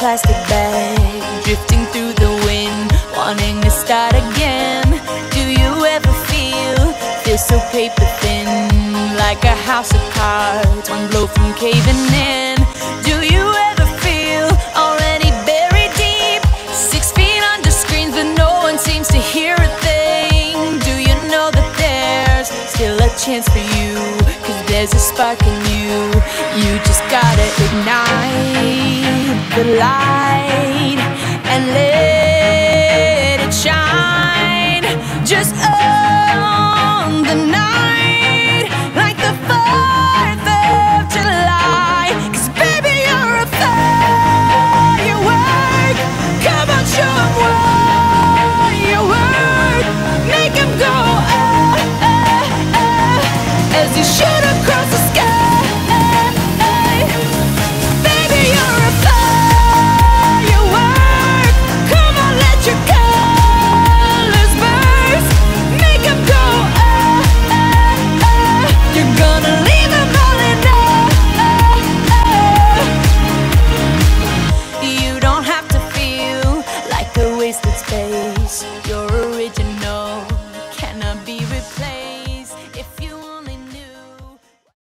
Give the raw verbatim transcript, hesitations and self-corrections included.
plastic bag, drifting through the wind, wanting to start again. Do you ever feel, feel so paper thin, like a house of cards, one blow from caving in? Do you ever feel already buried deep, six feet under screens but no one seems to hear a thing? Do you know that there's still a chance for you, cause there's a spark in you. You just gotta ignite the light and let it shine. Just